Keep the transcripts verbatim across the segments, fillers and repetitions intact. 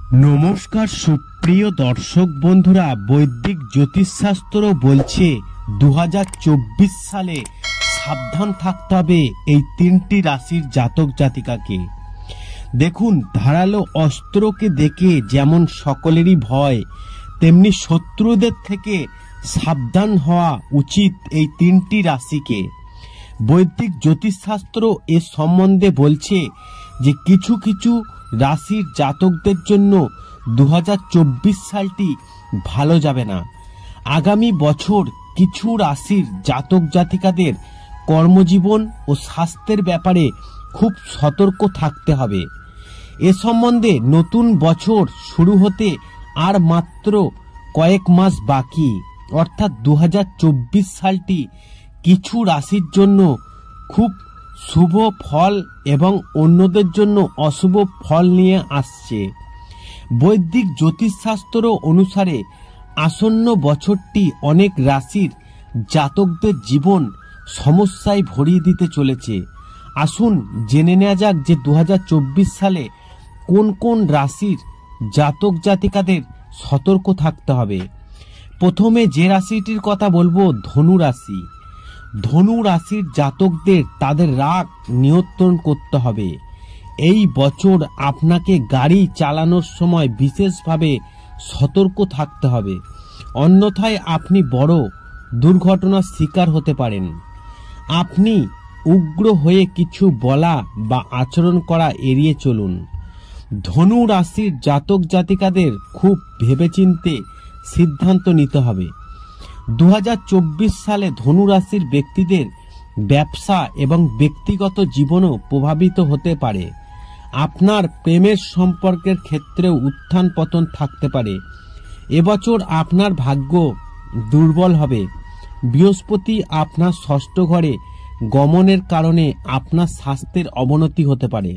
नमस्कार सुप्रिय दर्शक बंधुरा वैदिक ज्योतिषशास्त्र बोलছে दो हज़ार चौबीस साले सावधान থাকতে হবে এই তিনটি রাশির জাতক জাতিকাকে। দেখুন, ধারালো অস্ত্রকে দেখে যেমন সকলেরই ভয়, তেমনি শত্রুদের থেকে সাবধান হওয়া উচিত এই তিনটি রাশিকে। বৈদিক জ্যোতিষশাস্ত্র এ সম্বন্ধে বলছে যে কিছু কিছু রাশির জাতকদের জন্য দু হাজার চব্বিশ সালটি ভালো যাবে না। আগামী বছর কিছু রাশির জাতক জাতিকাদের কর্মজীবন ও স্বাস্থ্যের ব্যাপারে খুব সতর্ক থাকতে হবে। এ সম্বন্ধে নতুন বছর শুরু হতে আর মাত্র কয়েক মাস বাকি, অর্থাৎ দু হাজার চব্বিশ সালটি কিছু রাশির জন্য খুব শুভ ফল এবং অন্যদের জন্য অশুভ ফল নিয়ে আসছে। বৈদিক জ্যোতিষশাস্ত্র অনুসারে আসন্ন বছরটি অনেক রাশির জাতকদের জীবন সমস্যায় ভরিয়ে দিতে চলেছে। আসুন জেনে নেওয়া যাক যে দু হাজার চব্বিশ সালে কোন কোন রাশির জাতক জাতিকাদের সতর্ক থাকতে হবে। প্রথমে যে রাশিটির কথা বলবো, ধনু রাশি। ধনু রাশির জাতকদের তাদের রাগ নিয়ন্ত্রণ করতে হবে। এই বছর আপনাকে গাড়ি চালানোর সময় বিশেষভাবে সতর্ক থাকতে হবে, অন্যথায় আপনি বড় দুর্ঘটনার শিকার হতে পারেন। আপনি উগ্র হয়ে কিছু বলা বা আচরণ করা এড়িয়ে চলুন। ধনু রাশির জাতক জাতিকাদের খুব ভেবেচিন্তে সিদ্ধান্ত নিতে হবে। দু হাজার চব্বিশ সালে ধনু রাশির ব্যক্তিদের ব্যবসা এবং ব্যক্তিগত জীবনও প্রভাবিত হতে পারে। আপনার প্রেমের সম্পর্কের ক্ষেত্রেও উত্থান পতন থাকতে পারে। এবছর আপনার ভাগ্য দুর্বল হবে। বৃহস্পতি আপনার ষষ্ঠ ঘরে গমনের কারণে আপনার স্বাস্থ্যের অবনতি হতে পারে।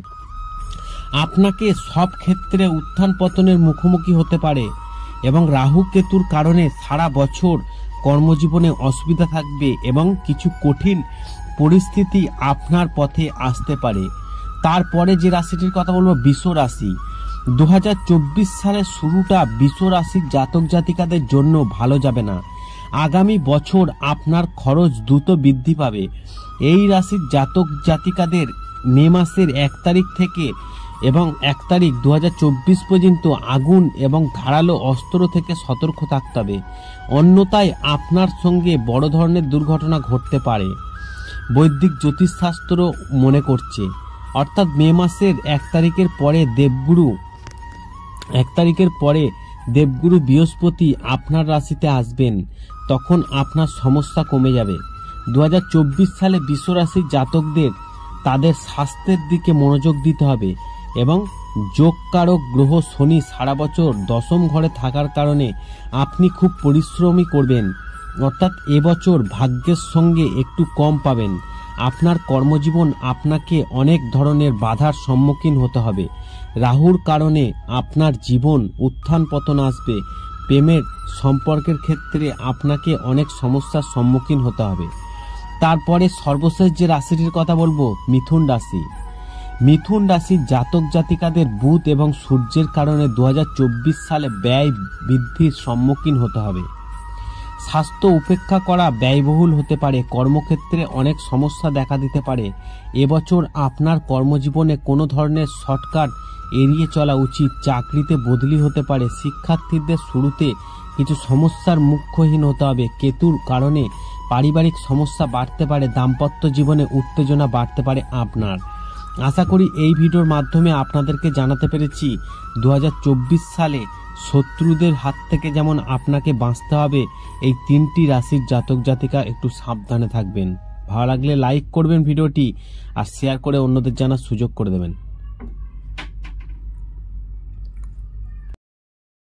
আপনাকে সব ক্ষেত্রে উত্থান পতনের মুখোমুখি হতে পারে এবং রাহু কেতুর কারণে সারা বছর কর্মজীবনে অসুবিধা থাকবে এবং কিছু কঠিন পরিস্থিতি আপনার পথে আসতে পারে। তারপরে যে রাশিটির কথা বলবো, বৃষ রাশি। দু হাজার চব্বিশ সালের শুরুটা বৃষ রাশির জাতক জাতিকাদের জন্য ভালো যাবে না। আগামী বছর আপনার খরচ দ্রুত বৃদ্ধি পাবে। এই রাশির জাতক জাতিকাদের মে মাসের এক তারিখ থেকে এবং এক তারিখ দু হাজার চব্বিশ পর্যন্ত আগুন এবং ধারালো অস্ত্র থেকে সতর্ক থাকতে হবে, অন্যথায় আপনার সঙ্গে বড় ধরনের দুর্ঘটনা ঘটতে পারে। বৈদিক জ্যোতিষশাস্ত্র মনে করছে, অর্থাৎ মে মাসের এক তারিখের পরে দেবগুরু এক তারিখের পরে দেবগুরু বৃহস্পতি আপনার রাশিতে আসবেন, তখন আপনার সমস্যা কমে যাবে। দু হাজার চব্বিশ সালে বৃষ রাশির জাতকদের তাদের স্বাস্থ্যের দিকে মনোযোগ দিতে হবে এবং যোগকারক গ্রহ শনি সারা বছর দশম ঘরে থাকার কারণে আপনি খুব পরিশ্রমী করবেন, অর্থাৎ এবছর ভাগ্যের সঙ্গে একটু কম পাবেন। আপনার কর্মজীবন আপনাকে অনেক ধরনের বাধার সম্মুখীন হতে হবে। রাহুর কারণে আপনার জীবন উত্থান পতন আসবে। প্রেমের সম্পর্কের ক্ষেত্রে আপনাকে অনেক সমস্যার সম্মুখীন হতে হবে। তারপরে সর্বশেষ যে রাশিটির কথা বলবো, মিথুন রাশি। মিথুন রাশির জাতক জাতিকাদের বুধ এবং সূর্যের কারণে দু হাজার চব্বিশ সালে ব্যয় বৃদ্ধির সম্মুখীন হতে হবে। স্বাস্থ্য উপেক্ষা করা ব্যয়বহুল হতে পারে। কর্মক্ষেত্রে অনেক সমস্যা দেখা দিতে পারে। এবছর আপনার কর্মজীবনে কোনো ধরনের শর্টকাট এড়িয়ে চলা উচিত। চাকরিতে বদলি হতে পারে। শিক্ষার্থীদের শুরুতে কিছু সমস্যার মুখহীন হতে হবে। কেতুর কারণে পারিবারিক সমস্যা বাড়তে পারে। দাম্পত্য জীবনে উত্তেজনা বাড়তে পারে আপনার। আশা করি এই ভিডিওর মাধ্যমে আপনাদেরকে জানাতে পেরেছি দু হাজার চব্বিশ সালে শত্রুদের হাত থেকে যেমন আপনাকে বাঁচতে হবে, এই তিনটি রাশির জাতক জাতিকা একটু সাবধানে থাকবেন। ভালো লাগলে লাইক করবেন ভিডিওটি আর শেয়ার করে অন্যদের জানার সুযোগ করে দেবেন।